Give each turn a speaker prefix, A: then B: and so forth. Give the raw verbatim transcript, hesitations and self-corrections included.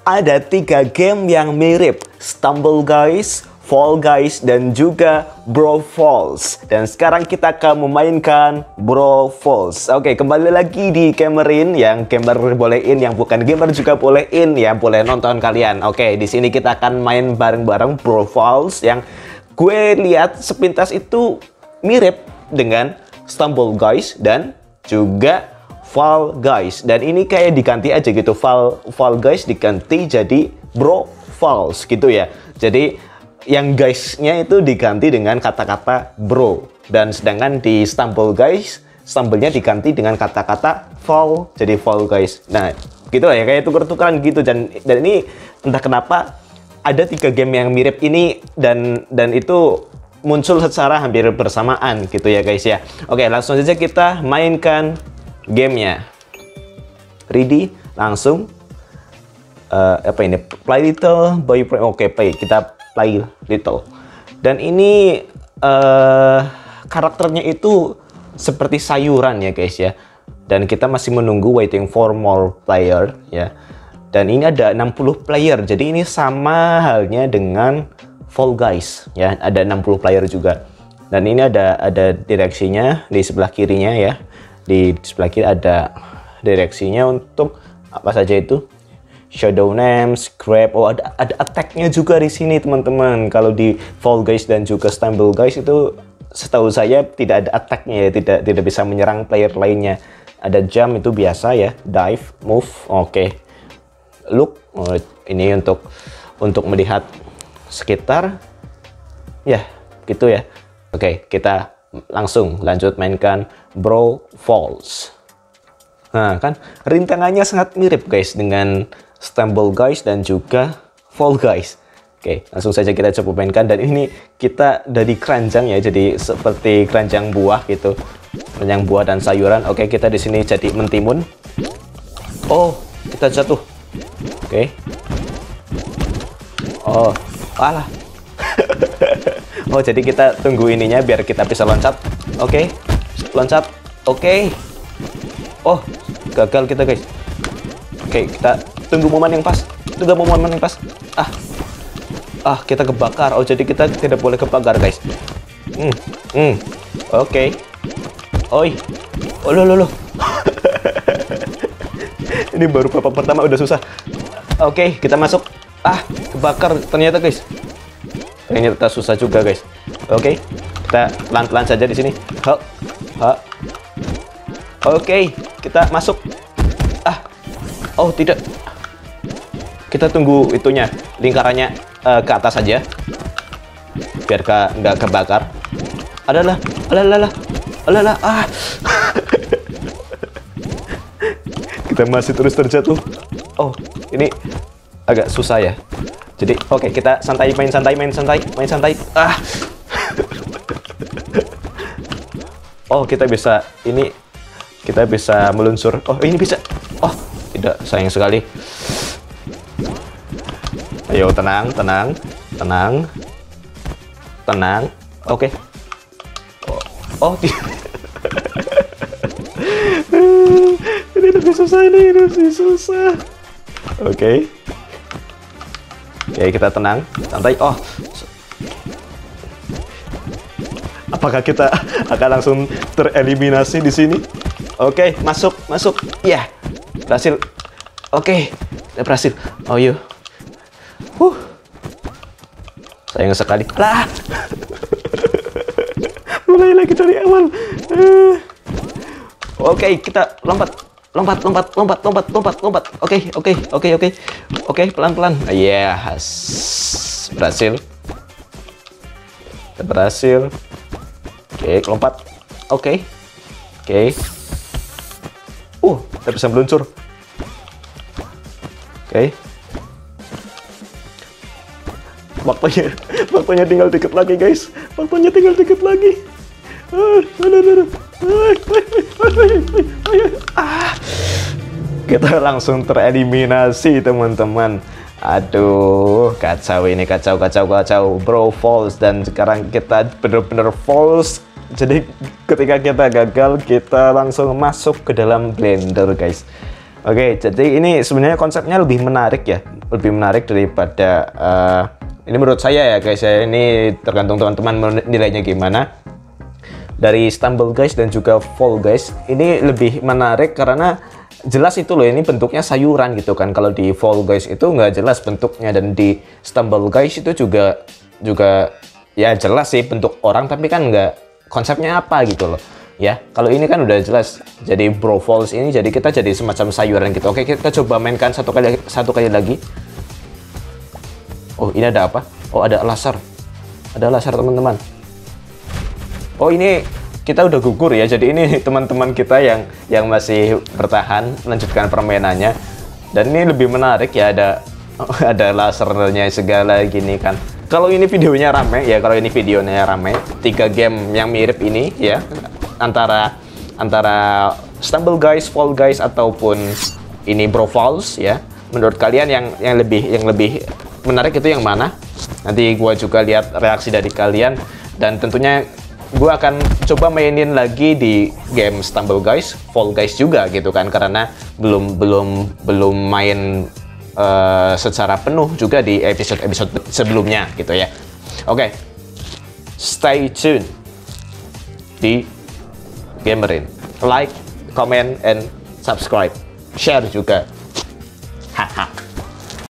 A: ada tiga game yang mirip, Stumble Guys, Fall Guys, dan juga Brawl Falls. Dan sekarang kita akan memainkan Brawl Falls. Oke, kembali lagi di Gamerin, yang gamer boleh in, yang bukan gamer juga boleh in, yang boleh nonton kalian. Oke, di sini kita akan main bareng-bareng Brawl Falls yang gue lihat sepintas itu mirip dengan Stumble Guys dan juga Fall Guys. Dan ini kayak diganti aja gitu, Fall, Fall Guys diganti jadi Brawl Falls gitu ya. Jadi yang guys-nya itu diganti dengan kata-kata bro. Dan sedangkan di Stumble Guys, stumble-nya diganti dengan kata-kata fall, jadi Fall Guys. Nah, gitu lah ya, kayak tuker-tukeran gitu. Dan, dan ini entah kenapa ada tiga game yang mirip ini, dan, dan itu muncul secara hampir bersamaan gitu ya guys ya. Oke, langsung saja kita mainkan gamenya. Ready? Langsung. Uh, apa ini? Play Little Boyfriend. Oke, play. Kita play Little. Dan ini uh, karakternya itu seperti sayuran ya guys ya. Dan kita masih menunggu waiting for more player ya. Dan ini ada enam puluh player. Jadi ini sama halnya dengan Fall Guys ya. Ada enam puluh player juga. Dan ini ada ada direksinya di sebelah kirinya ya. Di sebelah kiri ada direksinya untuk apa saja itu, shadow names, grab. Oh, ada ada attack-nya juga di sini teman-teman. Kalau di Fall Guys dan juga Stumble Guys itu setahu saya tidak ada attack-nya ya, tidak tidak bisa menyerang player lainnya. Ada jump itu biasa ya, dive, move. Oke. Okay. Look, oh, ini untuk untuk melihat sekitar. Ya, gitu ya. Oke, okay, kita langsung lanjut mainkan Brawl Falls. Nah, kan rintangannya sangat mirip guys dengan Stumble Guys dan juga Fall Guys. Oke, langsung saja kita coba mainkan. Dan ini kita dari keranjang ya, jadi seperti keranjang buah gitu, keranjang buah dan sayuran. Oke, kita di sini jadi mentimun. Oh, kita jatuh. Oke. Oh, alah. Oh, jadi kita tunggu ininya biar kita bisa loncat. Oke, loncat. Oke. Oh, gagal kita guys. Oke, kita tunggu momen yang pas. Tunggu momen yang pas. Ah, ah, kita kebakar. Oh, jadi kita tidak boleh kebakar guys. Hmm, hmm. Oke. Oi. Oh, lo, lo, lo. Ini baru babak pertama udah susah. Oke, kita masuk. Ah, kebakar ternyata guys. Ternyata susah juga guys. Oke, kita pelan-pelan saja di sini. Ha, ha. Oke, kita masuk. Ah, oh tidak. Kita tunggu itunya, lingkarannya uh, ke atas saja, biar ke, nggak kebakar. Adalah, adalah, adalah. Ah, kita masih terus terjatuh. Oh, ini agak susah ya. Jadi, oke, okay, kita santai, main santai, main santai, main santai. Ah. Oh, kita bisa ini, kita bisa meluncur. Oh, ini bisa. Oh, tidak, sayang sekali. Ayo, tenang, tenang, tenang, tenang. Oke. Okay. Oh, oh ini lebih susah, ini lebih susah. Oke. Okay. Oke, kita tenang, santai. Oh, apakah kita akan langsung tereliminasi di sini? Oke, masuk, masuk. Ya, berhasil. Oke, kita berhasil. Oh yuk. Huh. Sayang sekali. Lah. Mulai lagi dari awal. Uh. Oke, kita lompat. Lompat, lompat, lompat, lompat, lompat, lompat. Oke, oke, oke, oke. Oke, pelan-pelan. Yes. Berhasil. Kita berhasil. Oke, lompat. Oke. Oke. Uh, kita bisa meluncur. Oke. Waktunya, waktunya tinggal dikit lagi, guys. Waktunya tinggal dikit lagi. Ah, kita langsung tereliminasi teman-teman. Aduh, kacau ini, kacau, kacau, kacau. Brawl Falls, dan sekarang kita bener-bener false. Jadi ketika kita gagal, kita langsung masuk ke dalam blender guys. Oke, jadi ini sebenarnya konsepnya lebih menarik ya, lebih menarik daripada uh, ini menurut saya ya guys ya. Ini tergantung teman-teman nilainya gimana. Dari Stumble Guys dan juga Fall Guys ini lebih menarik karena jelas itu loh, ini bentuknya sayuran gitu kan. Kalau di Fall Guys itu nggak jelas bentuknya, dan di Stumble Guys itu juga juga ya jelas sih bentuk orang, tapi kan nggak konsepnya apa gitu loh ya. Kalau ini kan udah jelas. Jadi Brawl Falls ini jadi kita jadi semacam sayuran gitu. Oke, kita coba mainkan satu kali satu kali lagi. Oh, ini ada apa? Oh, ada laser. Ada laser teman-teman. Oh, ini kita udah gugur ya. Jadi ini teman-teman kita yang yang masih bertahan melanjutkan permainannya. Dan ini lebih menarik ya, ada ada lasernya segala gini kan. Kalau ini videonya rame ya, kalau ini videonya rame, tiga game yang mirip ini ya, antara antara Stumble Guys, Fall Guys ataupun ini Brawl Falls ya. Menurut kalian yang yang lebih yang lebih menarik itu yang mana? Nanti gua juga lihat reaksi dari kalian, dan tentunya gue akan coba mainin lagi di game Stumble Guys, Fall Guys juga gitu kan, karena belum belum belum main uh, secara penuh juga di episode-episode sebelumnya gitu ya. Oke, okay. Stay tune di Gamerin, like, comment, and subscribe, share juga. Haha.